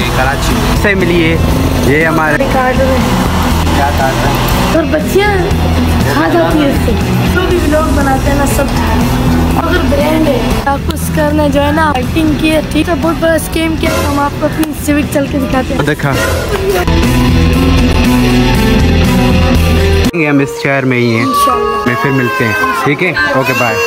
हैं कराची से मिलिए। ये हमारे कार्ड में क्या काट रहे हैं और बच्चियाँ खा जाती है इससे। जो भी व्लॉग बनाते हैं ना सब अगर ब्रांड है आपको करना जो है ना एक्टिंग की है ठीक है, बहुत बड़ा स्कैम किया। हम आपको अपनी सिविक चल के दिखाते हैं। देखा हम इस शहर में ही हैं, मैं फिर मिलते हैं ठीक है, ओके बाय।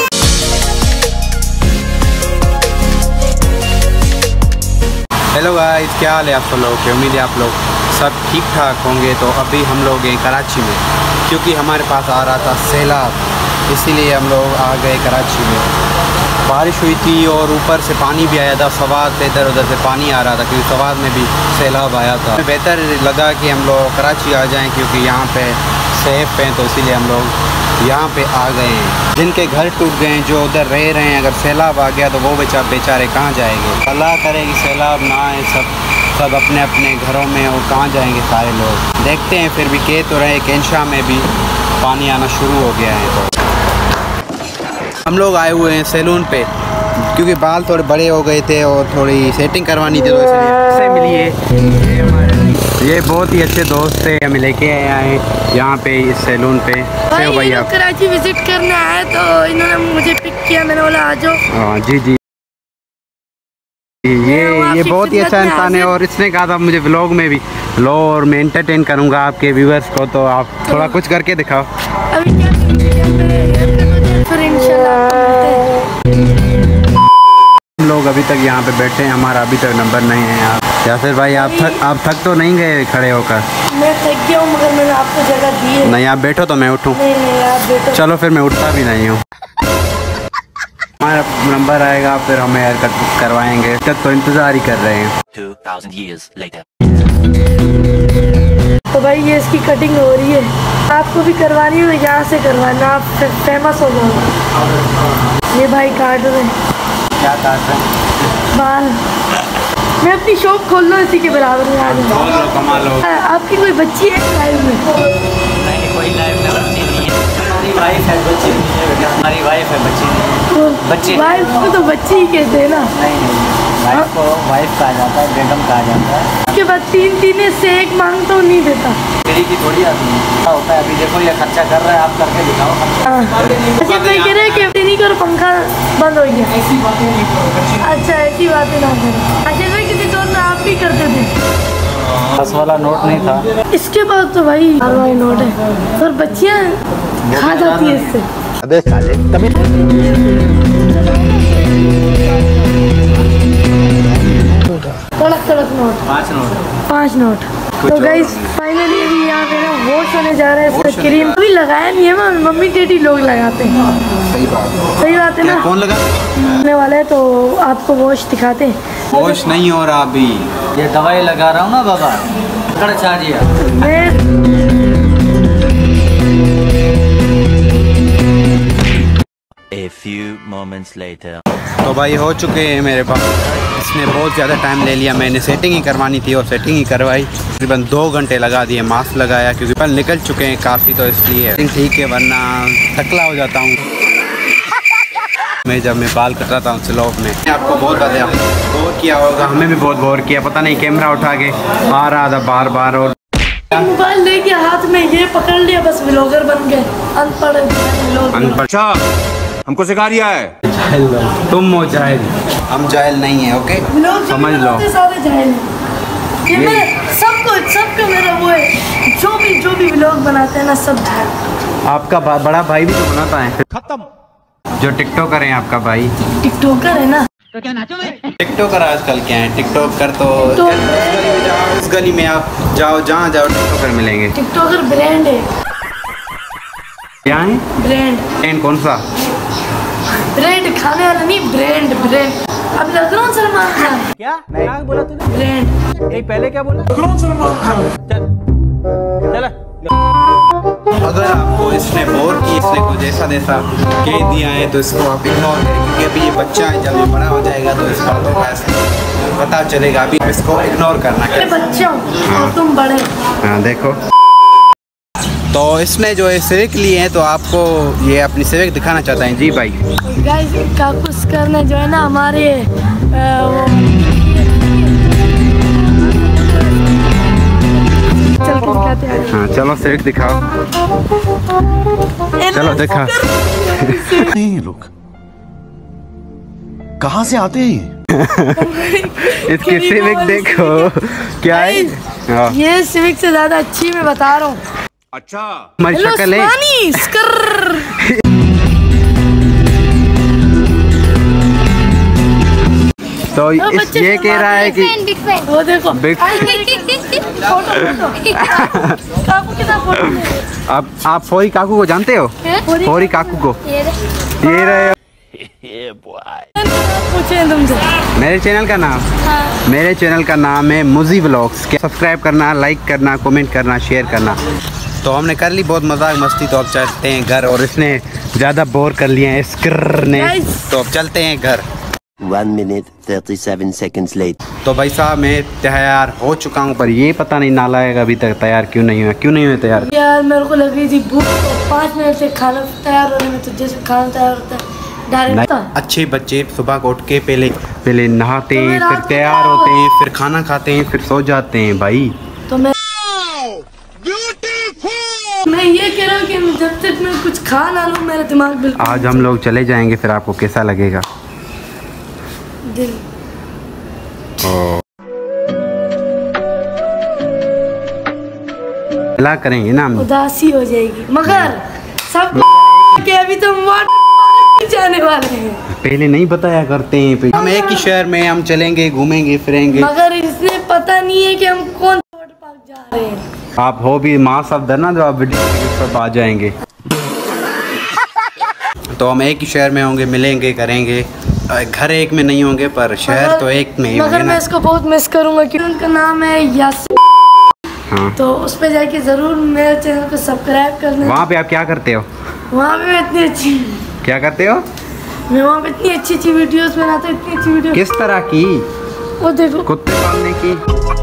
हेलो गाइस, क्या हाल है आप सब लोगों के? उम्मीद है आप लोग सब ठीक ठाक होंगे। तो अभी हम लोग हैं कराची में, क्योंकि हमारे पास आ रहा था सैलाब, इसीलिए हम लोग आ गए कराची में। बारिश हुई थी और ऊपर से पानी भी आया था, सवाद से इधर उधर से पानी आ रहा था, क्योंकि सवाद में भी सैलाब आया था। बेहतर लगा कि हम लोग कराची आ जाएं, क्योंकि यहाँ पे सेफ हैं, तो इसीलिए हम लोग यहाँ पे आ गए हैं। जिनके घर टूट गए हैं, जो उधर रह रहे हैं, अगर सैलाब आ गया तो वो बेचारे कहाँ जाएंगे? अल्लाह करे कि सैलाब ना आए, सब अपने अपने घरों में, और कहाँ जाएंगे सारे लोग? देखते हैं। फिर भी कह तो रहे कैंशा में भी पानी आना शुरू हो गया है। तो हम लोग आए हुए हैं सैलून पे, क्योंकि बाल थोड़े बड़े हो गए थे और थोड़ी सेटिंग करवानी थी, तो इसलिए मिलिए। ये बहुत ही अच्छे दोस्त थे, हमें लेके आए हैं यहाँ पे इस सैलून पे। भाई आप कराची विजिट करने आए तो इन्होंने मुझे पिक किया, मैंने बोला आ जाओ। हाँ जी ये बहुत ही अच्छा इंसान है, और इसने कहा था मुझे व्लॉग में भी लो और मैं एंटरटेन करूँगा आपके व्यूअर्स को, तो आप थोड़ा कुछ करके दिखाओ। अभी क्या फिर इंशाल्लाह हम लोग अभी तक यहाँ पे बैठे हैं, हमारा अभी तक नंबर नहीं है यार। यासिर भाई आप थक तो नहीं गए खड़े होकर? मैं थक गया हूँ, मगर मैंने आपको जगह दी है। नहीं आप बैठो तो मैं उठूँ? नहीं आप बैठो। चलो फिर मैं उठता भी नहीं हूँ। हमारा नंबर आएगा फिर हमें हेयर कट करवाएंगे, तब तो इंतज़ार ही कर रहे हैं। 2000 years later. तो भाई ये इसकी कटिंग हो रही है, आपको भी करवानी हो यहाँ से करवाना, आप फेमस हो जाओ। ये भाई काट रहे हैं। क्या काट रहे हैं? बाल। मैं अपनी शॉप खोल लो इसी के बराबर में आ जाऊँ। कमा लो। आपकी कोई बच्ची है लाइव में? नहीं, कोई लाइव में बच्ची नहीं है। हमारी वाइफ है, बच्ची नहीं है। हमारी वाइफ है, बच्ची नहीं है। बच्ची वाइफ को तो बच्ची ही कहते हैं ना। नहीं, वाइफ को वाइफ कहा जाता है, बेगम कहा जाता है। उसके बाद तीन से एक मांग तो नहीं देता। मेरी की थोड़ी आदमी होता है। अभी देखो ये खर्चा कर रहा है, आप करके दिखाओ। अच्छा मैं कह रहे कि नहीं करो, पंखा बंद हो गया। ऐसी बातें नहीं करो। अच्छा ऐसी बातें ना करो। अच्छा भाई किसी दौर में आप भी करते थे? 10 वाला नोट नहीं था। इसके बाद तो भाई वाला नोट है, और बच्चियाँ खा जाती है इससे। अबे साले तभी तड़क नोट। 5 नोट। तो गाइस फाइनली अभी यहाँ पे ना वॉश होने जा रहा है। इसका क्रीम अभी लगाया नहीं है, मम्मी डैडी लोग लगाते हैं। सही बात है ना? कौन लगा होने वाला है तो आपको वॉश दिखाते हैं। वॉश नहीं हो रहा अभी, ये दवाई लगा रहा हूँ ना बाबा, कर चाहिए। A few moments later. तो भाई हो चुके हैं मेरे पास। इसने बहुत ज़्यादा टाइम ले लिया, मैंने सेटिंग ही करवानी थी और सेटिंग ही करवाई। तकरीबन 2 घंटे लगा दिए। मास्क लगाया क्योंकि बाल निकल चुके हैं काफ़ी, तो इसलिए ठीक है, वरना टकला हो जाता हूँ मैं जब मैं बाल कटवाता हूँ स्लोप में। आपको बहुत ज़्यादा बोर किया होगा, हमें भी बहुत बोर किया। पता नहीं कैमरा उठा के आ रहा था बार बार, और मोबाइल लेके हाथ में ये पकड़ लिया, बस व्लॉगर बन गए। अनपढ़ हमको सिखा रिया है। तुम हो जाहिल, हम जाहिल नहीं है। ओके समझ लो। सारे जाहिल ये मेरे सबको मेरा वो है, जो भी व्लॉग बनाते हैं ना सब जाहिल। आपका बड़ा भाई भी तो बनाता है, खत्म। जो टिकटॉकर है आपका भाई। टिकटॉकर है ना? तो क्या नाचो में? टिकटॉकर आजकल क्या है, टिकटॉकर तो उस गली में आप जाओ, जहाँ जाओ टिकटॉकर मिलेंगे। टिकटॉकर ब्रांड है। क्या है ब्रांड? कौन सा ब्रांड? खाने वाला नहीं, ब्रांड। अब लग रहा हूँ सलमान खान। क्या बोला तूने? ब्रांड। नहीं पहले क्या बोला? चल अगर आपको इसने बोर की, इसने कुछ ऐसा कह दिया है, तो इसको आप इग्नोर करें, क्योंकि अभी ये बच्चा है, जब ये बड़ा हो जाएगा तो इस बातों का पता चलेगा। अभी इसको इग्नोर करना। मैं बच्चा हूँ और तुम बड़े। हाँ देखो, तो इसने जो है सिविक लिए हैं, तो आपको ये अपनी सिविक दिखाना चाहता है। जी भाई गाइस काकुस करने जो है ना हमारे चलो सिविक दिखाओ, चलो दिखा। नहीं लोग कहाँ से आते हैं? इसकी सिविक देखो क्या है। ये सिविक से ज्यादा अच्छी मैं बता रहा हूँ। अच्छा हमारी शक्ल है। तो ये कह रहा है कि वो देखो आप फोरी काकू को जानते हो? फोरी काकू को ये रहे। पूछे तुमसे मेरे चैनल का नाम, मेरे चैनल का नाम है मुजी व्लॉग्स। सब्सक्राइब करना, लाइक करना, कमेंट करना, शेयर करना। तो हमने कर ली बहुत मजाक मस्ती, तो अब चलते हैं घर। और इसने ज़्यादा बोर कर लिया है इस कर ने, तो अब चलते हैं घर। 1 minute 37 seconds late. तो भाई साहब मैं तैयार हो चुका हूँ, पर ये पता नहीं नालायक अभी तक तैयार क्यों नहीं हुआ। क्यों नहीं हुए तैयार? यार मेरे को लग रही थी भूख, 5 मिनट से खाना तैयार होने में, तो जैसे खाना तैयार होता है डायरेक्ट। अच्छे बच्चे सुबह को उठ के पहले नहाते हैं, तो फिर तैयार होते हैं, फिर खाना खाते हैं, फिर सो जाते हैं भाई। तो मैं ये कह रहा हूँ कि जब तक मैं कुछ खा ना लूँ मेरा दिमाग बिल्कुल। आज हम लोग चले जाएंगे, फिर आपको कैसा लगेगा? दिल ला करेंगे ना हम। उदासी हो जाएगी, मगर सब के अभी तो जाने वाले हैं। पहले नहीं बताया करते हैं। हम एक ही शहर में हम चलेंगे, घूमेंगे फिरेंगे, मगर इसने पता नहीं है कि हम कौन वाटर पार्क जा रहे हैं। आप हो भी माँ सब ना, जो आप वीडियो सब आ जाएंगे। तो हम एक ही शहर में होंगे, मिलेंगे, करेंगे। घर एक में नहीं होंगे, पर शहर तो एक में ही होंगे। मगर मैं इसको बहुत मिस करूंगा क्योंकि उनका नाम है यासिन। हाँ। तो उस पे जाके जरूर मेरे चैनल को सब्सक्राइब करना। वहाँ पे आप क्या करते हो? वहाँ पे मैं इतनी अच्छी क्या करते हो? मैं वहाँ पे इतनी अच्छी वीडियोस बनाता हूँ, इतनी अच्छी वीडियो। किस तरह की? वो देखो कुत्ते पालने की।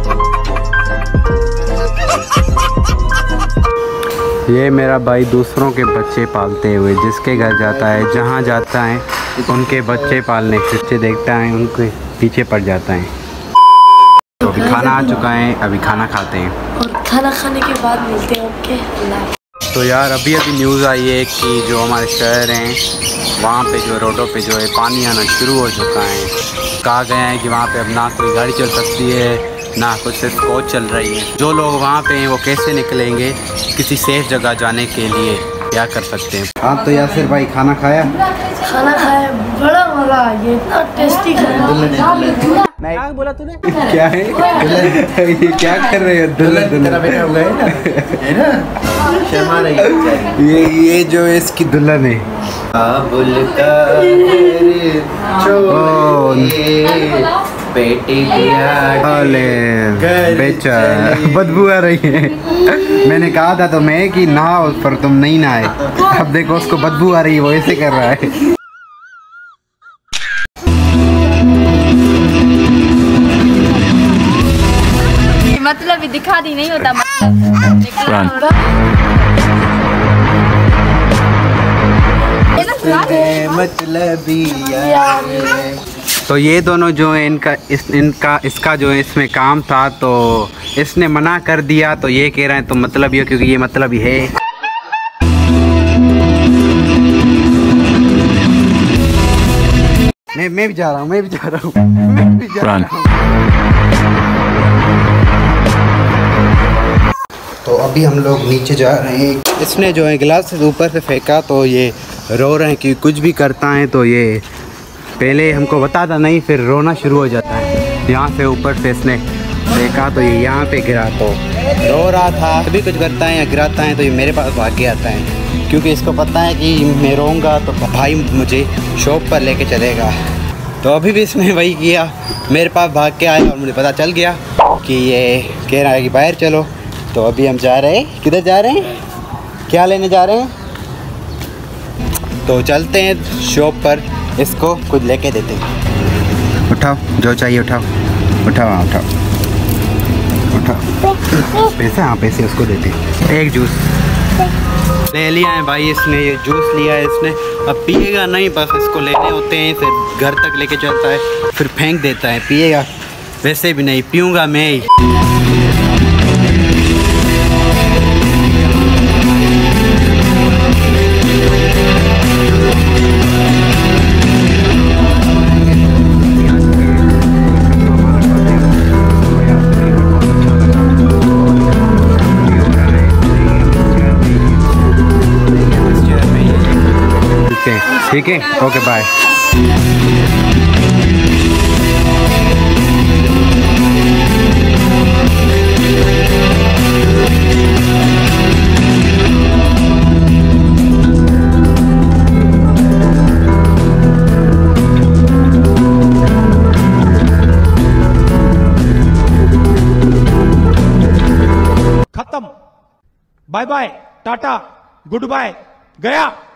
ये मेरा भाई दूसरों के बच्चे पालते हुए जिसके घर जाता है, जहाँ जाता है उनके बच्चे पालने, बच्चे देखता है उनके पीछे पड़ जाता है। तो अभी खाना आ चुका है, अभी खाना खाते हैं और खाना खाने के बाद मिलते हैं। ओके अल्लाह। तो यार अभी न्यूज़ आई है कि जो हमारे शहर हैं वहाँ पे जो रोडों पे जो है पानी आना शुरू हो चुका है। कहा गया है कि वहाँ पे अब ना कोई गाड़ी चल सकती है, ना कुछ सिर्फ कोच चल रही है। जो लोग वहाँ पे हैं वो कैसे निकलेंगे किसी सेफ जगह जाने के लिए? क्या कर सकते हैं? आप तो यासिर भाई खाना खाया? खाना खाया, बड़ा मजा, ये इतना टेस्टी खाना। क्या बोला तूने? क्या है ये क्या कर रहे हो? दुल्हन बैठा हुआ है ना, शर्मा रही है। ये जो इसकी दुल्हन है। बेटी बेचा बदबू आ रही है। मैंने कहा था तो मैं कि नहाओ, पर तुम नहीं नहाए। अब देखो उसको बदबू आ रही है, वो ऐसे कर रहा है। मतलब दिखा दी नहीं होता मतलब। तो ये दोनों जो है इसका जो है इसमें काम था, तो इसने मना कर दिया। तो ये कह रहे हैं तो मतलब ये, क्योंकि ये मतलब ही है। मैं भी जा रहा हूँ, मैं भी जा रहा हूँ। तो अभी हम लोग नीचे जा रहे हैं। इसने जो है गिलास से ऊपर से फेंका, तो ये रो रहे हैं कि कुछ भी करता है तो ये पहले हमको बताता नहीं, फिर रोना शुरू हो जाता है। यहाँ से ऊपर से इसने फेंका तो ये यहाँ पे गिरा, तो रो रहा था। कभी कुछ करता है या गिराता है तो ये मेरे पास भाग के आता है, क्योंकि इसको पता है कि मैं रोऊंगा तो भाई मुझे शॉप पर लेके चलेगा। तो अभी भी इसने वही किया, मेरे पास भाग के आया और मुझे पता चल गया कि ये कह रहा है कि बाहर चलो। तो अभी हम जा रहे हैं, किधर जा रहे हैं, क्या लेने जा रहे हैं? तो चलते हैं शॉप पर, इसको कुछ लेके देते हैं। उठाओ जो चाहिए, उठाओ उठाओ, हाँ उठाओ उठाओ पैसे। हाँ पैसे उसको देते हैं। एक जूस ले लिया है भाई इसने, ये जूस लिया है इसने। अब पिएगा नहीं, बस इसको लेने होते हैं, फिर घर तक लेके चलता है, फिर फेंक देता है। पिएगा वैसे भी नहीं, पीऊँगा मैं ही। ठीक है, ओके बाय। खत्म, bye bye, tata, goodbye, गया।